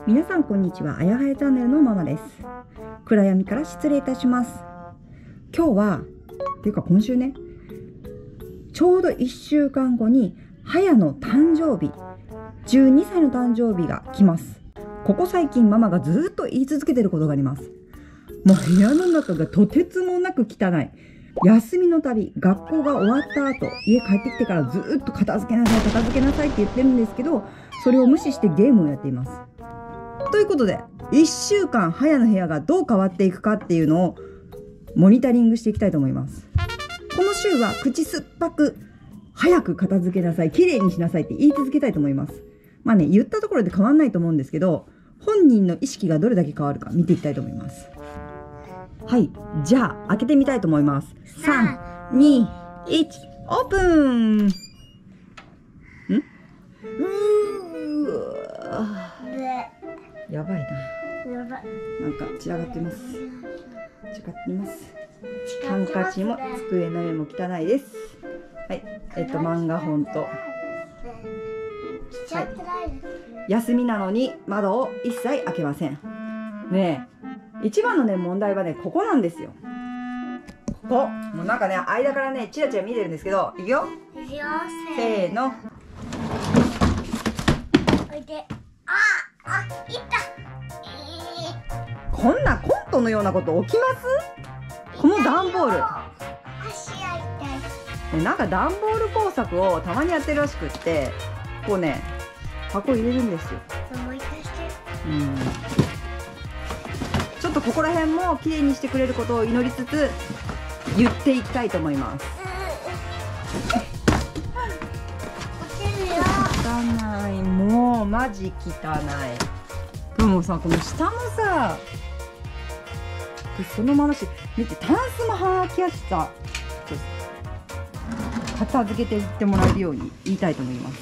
皆さんこんにちは。あやはやチャンネルのママです。暗闇から失礼いたします。今日はっていうか今週ね、ちょうど1週間後にはやの誕生日、12歳の誕生日が来ます。ここ最近ママがずっと言い続けてることがあります。もう部屋の中がとてつもなく汚い。休みのたび、学校が終わった後、家帰ってきてからずっと片付けなさい片付けなさいって言ってるんですけど、それを無視してゲームをやっています。ということで、1週間はやの部屋がどう変わっていくかっていうのをモニタリングしていきたいと思います。この週は口酸っぱく早く片付けなさい、きれいにしなさいって言い続けたいと思います。まあね、言ったところで変わんないと思うんですけど、本人の意識がどれだけ変わるか見ていきたいと思います。はい、じゃあ開けてみたいと思います。3、2、1、オープン。やばいな。なんか散らがってます。ハンカチも机の上も汚いです。はい、漫画本と、はい、休みなのに窓を一切開けません。ねえ、一番のね問題はねここなんですよ。ここもうなんかね間からねチラチラ見てるんですけど、いくよ。せーの。おいで。いった。こんなコントのようなこと起きます？この段ボール。なんか段ボール工作をたまにやってるらしくって、こうね、箱入れるんですよ。ちょっとここら辺もきれいにしてくれることを祈りつつ、言っていきたいと思います。汚い、もうマジ汚い。でもさ、この下のさ、そのままし、見て、タンスもはきやすさ、片付けていってもらえるように言いたいと思います。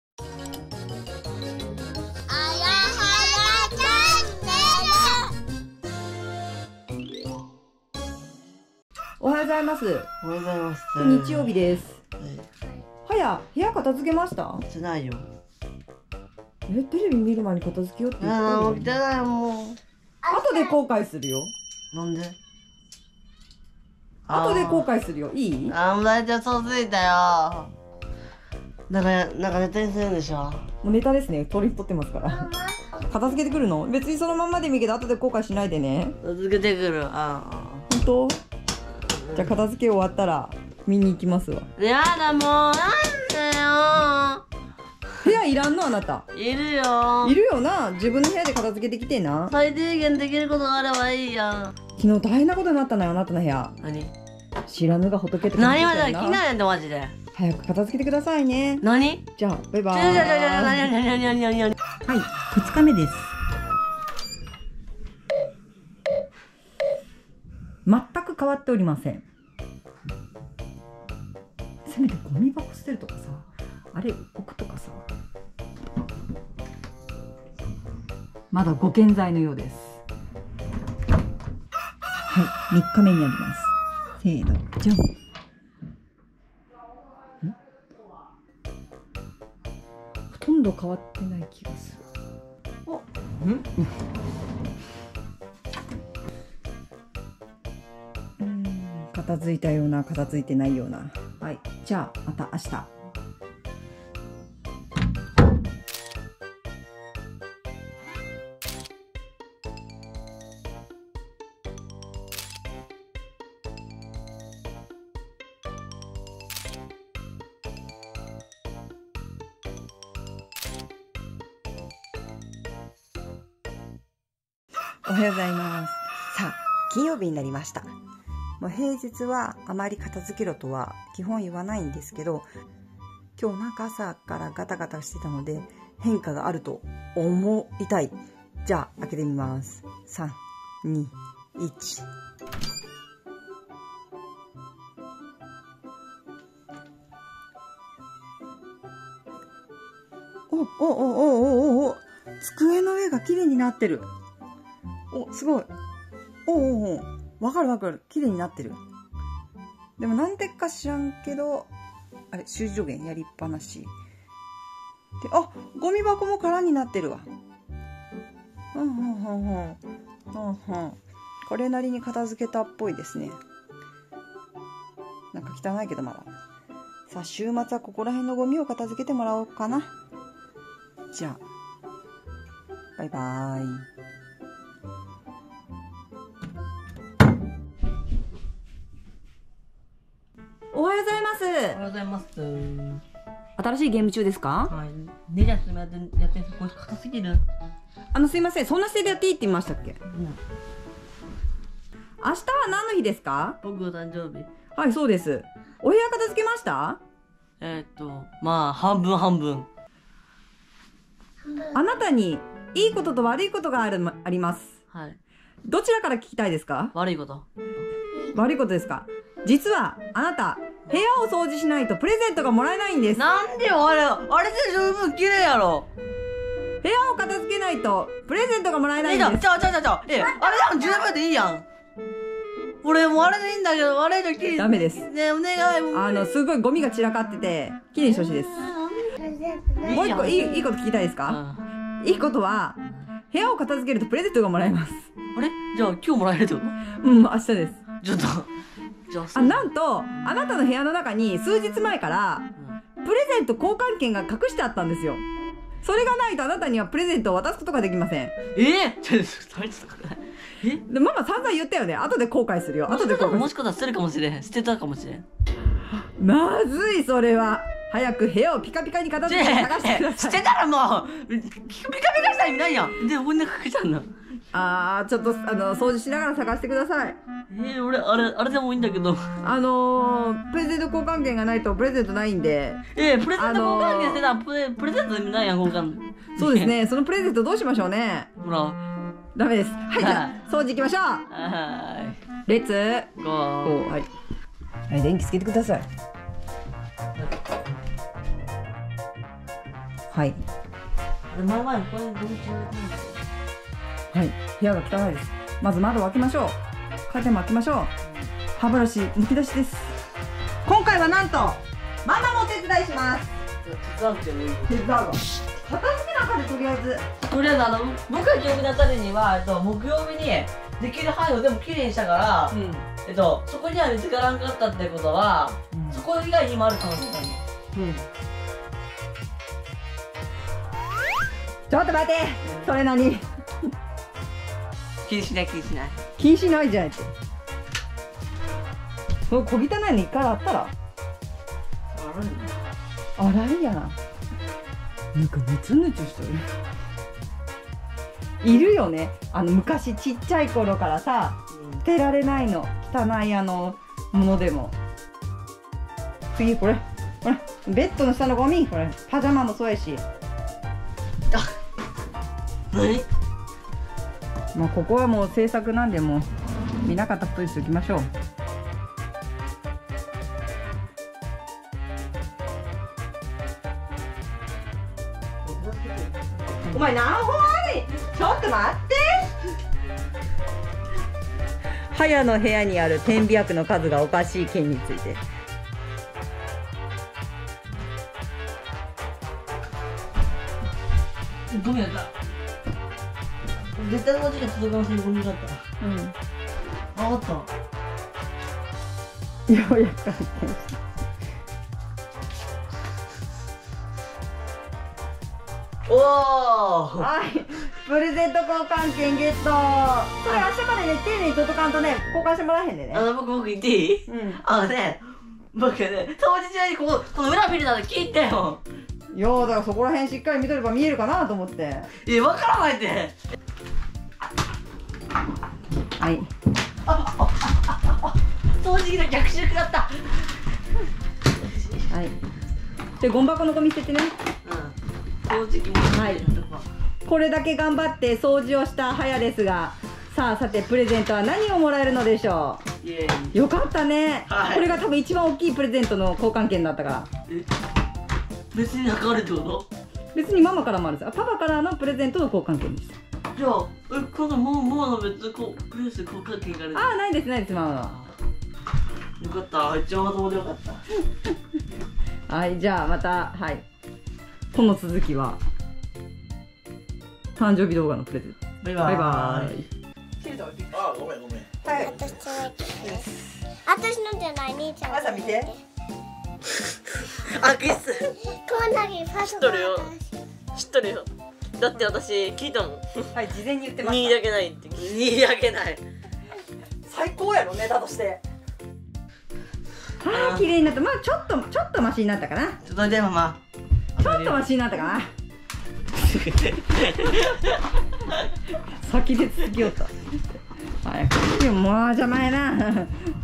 おはようございます。 おはようございます。 日曜日です。はや、部屋片付けました？ してないよ。 テレビ見る前に片付けようって言ったのに。 見てないもん。 後で後悔するよ。 なんで？ 後で後悔するよ。いい？ もう大体そうついたよ。なんかネタにするんでしょ。 もうネタですね。取ってますから。片付けてくるの？別にそのままでもいいけど、後で後悔しないでね。 片付けてくる。 本当？じゃあ片付け終わったら見に行きますわ。 やだもう、なんだよ。 部屋いらんのあなた。 いるよ。 いるよな。自分の部屋で片付けてきてな。 最低限できることがあればいいやん。 昨日大変なことになったのよ、あなたの部屋。 何？ 知らぬが仏って何まで気になるんだマジで。 早く片付けてくださいね。 何？ じゃあバイバーイ。はい、2日目です。全く変わっておりません。せめてゴミ箱捨てるとかさ、あれ置くとかさ。まだご健在のようです。はい、3日目になります。せーの、じゃん。ほとんど変わってない気がする。片付いたような、片付いてないような。はい、じゃあまた明日。おはようございます。さあ、金曜日になりました。もう平日はあまり片付けろとは基本言わないんですけど、今日なんか朝からガタガタしてたので変化があると思いたい。じゃあ開けてみます。3、2、1。お、机の上が綺麗になってる。お、すごい。わかる。綺麗になってる。でもなんでか知らんけど、あれ、習字助言やりっぱなし。で、あ、ゴミ箱も空になってるわ。 これなりに片付けたっぽいですね。なんか汚いけどまだ。さあ週末はここら辺のゴミを片付けてもらおうかな。じゃあバイバーイ。おはようございます。 おはようございます。 新しいゲーム中ですか？ はい。ねじゃすやってそこ硬すぎる。 すいません、そんな姿勢でやっていいって言いましたっけ？明日は何の日ですか？ 僕の誕生日。 はい、そうです。お部屋片付けました？ まあ半分半分。 あなたにいいことと悪いことがあります。 はい。 どちらから聞きたいですか？ 悪いこと。 悪いことですか？実はあなた部屋を掃除しないとプレゼントがもらえないんです。 なんでよ、あれで十分綺麗やろ。 部屋を片付けないとプレゼントがもらえないんです。 じゃあ、あれじゃん、十分でいいやん。俺もうあれでいいんだけど、あれじゃ綺麗。 ダメです。 ねえ、お願い。 すごいゴミが散らかってて綺麗にしてほしいです。もう一個いいこと聞きたいですか？いいことは部屋を片付けるとプレゼントがもらえます。 あれじゃあ今日もらえるってこと？ 明日です。 ちょっとじゃあなんとあなたの部屋の中に数日前からプレゼント交換券が隠してあったんですよ。それがないとあなたにはプレゼントを渡すことができません。でママ散々言ったよね。後で後悔するよ。後で後悔する。 もしかしたら捨てるかもしれん。捨てたかもしれん。 まずい、それは。早く部屋をピカピカに片付けて探してください。 捨てたらもうピカピカしたら意味ないやん。でこんな隠したんだ。 ちょっと掃除しながら探してください。 俺あれでもいいんだけど。 プレゼント交換券がないとプレゼントないんで。 プレゼント交換券してたらプレゼント意味ないやん、交換。 そうですね。そのプレゼントどうしましょうね。 ほら。 ダメです。はい、じゃあ掃除行きましょう。 はい。 レッツゴー。はい。はい、電気つけてください。はい。はい、部屋が汚いです。まず窓を開けましょう。カーテンも開けましょう。歯ブラシむき出しです。今回はなんとママもお手伝いします。 手伝うってね。 手伝うわ。片付けなあかんで、とりあえず僕が記憶に当たるには木曜日にできる範囲を全部きれいにしたから、そこには見つからんかったってことは、そこ以外にもあるかもしれない。 ちょっと待って、それ何？ 気にしない。 気にしないじゃんって。その小汚いの一回あったら洗いやな。なんかヌツヌツしてる。いるよね、昔ちっちゃい頃からさ、捨てられないの、汚いものでも。次これベッドの下のゴミ、これパジャマもそうやし。 何？ まあここはもう制作なんで、もう見なかったことにしておきましょう。お前何本ある？ちょっと待って。ハヤの部屋にある点鼻薬の数がおかしい件について。 ゴミだった。絶対の時間届かなそうにゴミだった。あった。 ようやく発見した。 おお。 はい、プレゼント交換券ゲット。それ明日までね、丁寧に届かんとね、交換してもらえへんでね。 僕言っていい？僕ね、当日中にこの裏フィルターで聞いたよ。 いやだからそこら辺しっかり見とれば見えるかなと思って。 わからないって。 はい。 掃除機の逆襲だった。 はい。でゴミ箱のゴミ捨ててね。 掃除機もはい。これだけ頑張って掃除をしたハヤですが、さてプレゼントは何をもらえるのでしょう。よかったね。これが多分一番大きいプレゼントの交換券だったから。 別に測るってこと？ 別にママからもあるさ。パパからのプレゼントの交換券です。 じゃあこのママの別にプレゼント交換券がある。 ないですママは。 よかった、一番まともでよかった。 はい、じゃあまた、はい。この続きは誕生日動画のプレゼント。 バイバイ。 バイバイ。 あ、ごめんごめん。 はい。 私のじゃない兄ちゃん。 朝見て。 あ、キスこんなにパス知っとるよ知っとるよ。だって私聞いたもん。 はい、事前に言ってま 2 し位だけないって。2位だけない。 た。最高やろ、ネタとして。ああ、綺麗になった。まあちょっとマシになったかな。 ちょっとでママ。 ちょっとマシになったかな。先で続きよった。早く。もう邪魔やな。